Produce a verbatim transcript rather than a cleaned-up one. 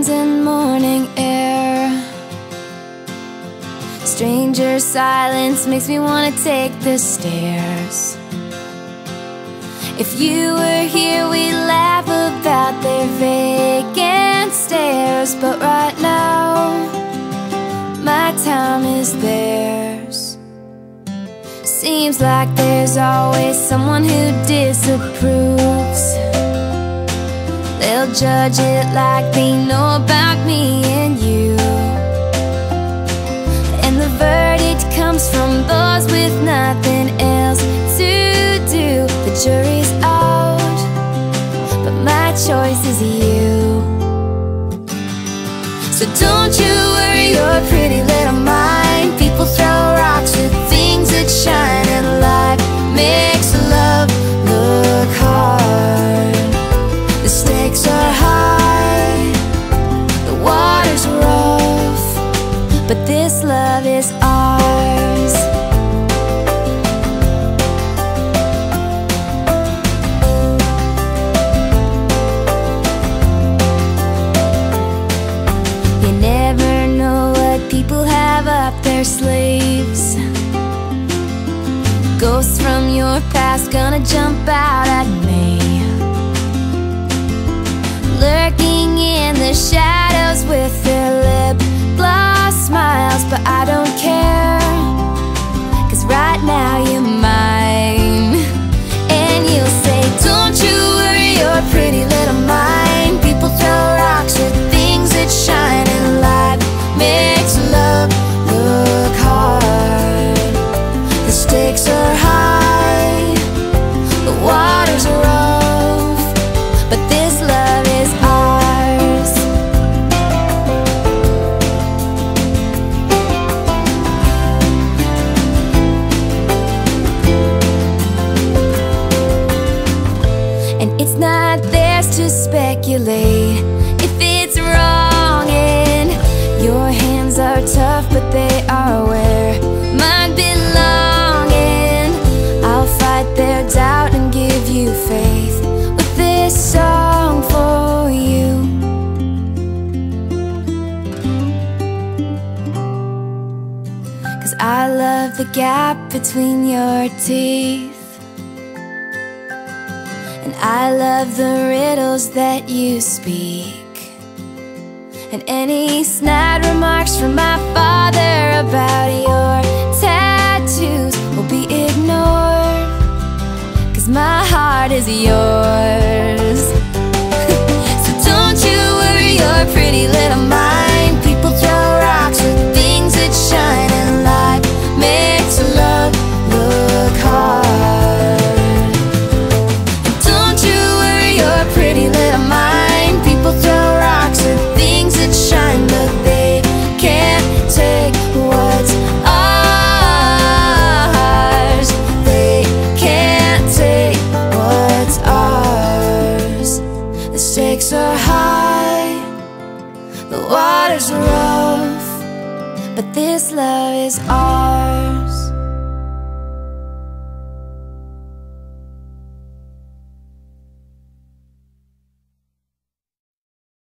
mountains and morning air. Stranger silence makes me wanna take the stairs. If you were here, we'd laugh about their vacant stares. But right now, my time is theirs. Seems like there's always someone who disapproves. They'll judge it like they know about me and you. And the verdict comes from those with nothing else to do. The jury's out, but my choice is you. So don't you worry your pretty little mind. People throw rocks at things that shine, and life makes love look hard. The stakes are high, the water's rough, but this love is ours. You never know what people have up their sleeves. Ghosts from your past gonna jump out at me, lurking in the shadows with their lip gloss smiles. But I don't care, 'cause right now you're mine. And you'll say, don't you worry your pretty little mind. People throw rocks at things that shine, and life makes love look hard. The stakes are high, the water's rough, but this love is ours. And it's not theirs to speculate if it's wrong, and your hands are tough, but they are where mine belong. And I'll fight their doubt and give you faith with this song for you. Cause I love the gap between your teeth, and I love the riddles that you speak, and any snide remarks from my father about your tattoos will be ignored, 'cause my heart is yours. So don't you worry your pretty little mind. People throw rocks at things that shine, and life makes love look hard. And don't you worry your pretty little mind. People throw rocks at things that shine, but they can't take what's ours. They can't take what's ours. The stakes are high, the water's rough, but this love is ours.